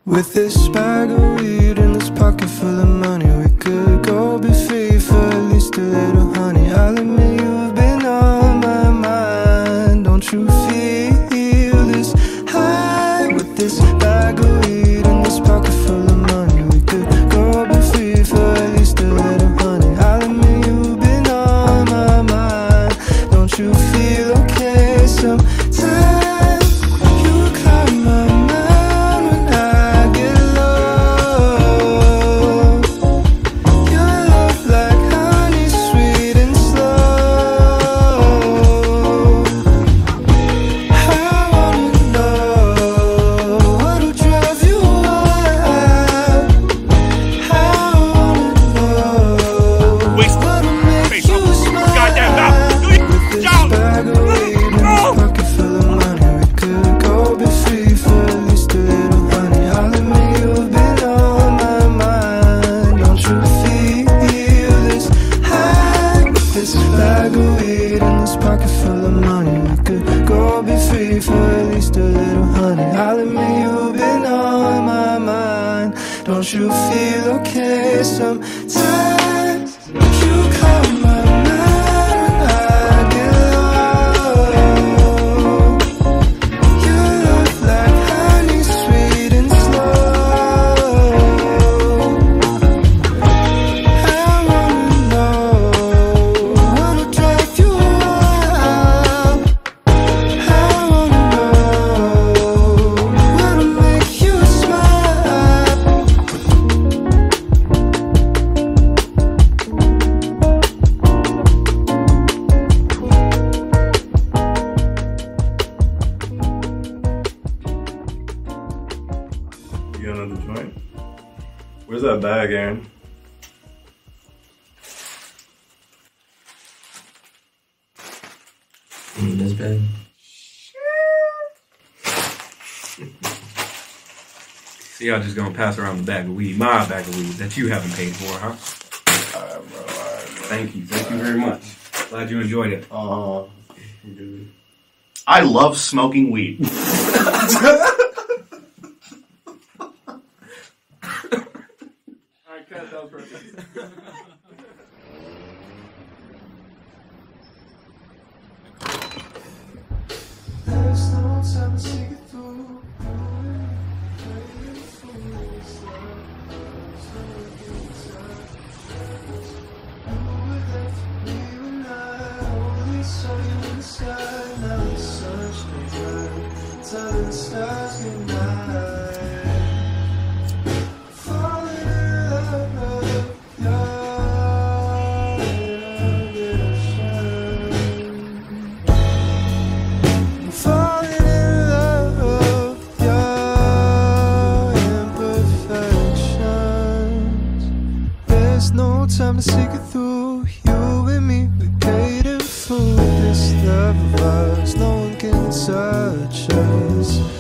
With this bag of weed and this pocket full of money, we could go be free for at least a little honey. I'll admit you've been on my mind. Don't you feel this high? With this bag of weed and this pocket full of money, we could go be free for at least a little honey. I'll admit you've been on my mind. Don't you feel okay sometimes? You cloud my mind when I get low. Your love like honey, sweet and slow. I wanna know what'll drive you wild. I wanna know what'll make you smile. With this bag of weed and this pocket full of money, we could go be free for at least a little honey. I'll admit you've been on my mind. Don't you feel this high? With this bag of weed and this pocket full of money, we could go be free for at least a little honey. I'll admit you've been on my mind. Don't you feel okay sometimes? You call my mind when I get low. Your love like honey, sweet and slow. I wanna know what'll drive you wild. I wanna know what'll make you smile. You got another joint? Where's that bag, Aaron? This bag. So y'all just gonna pass around the bag of weed, my bag of weed that you haven't paid for, huh? Alright, bro. Thank you very much. Glad you enjoyed it. Dude. I love smoking weed. Alright, cut, that was perfect. There's no time to see it through. Telling the stars goodnight. Falling in love with your ambition. Falling in love with your imperfections. There's no time to seek it through. You and me, we cater for this love of ours. No one can touch us.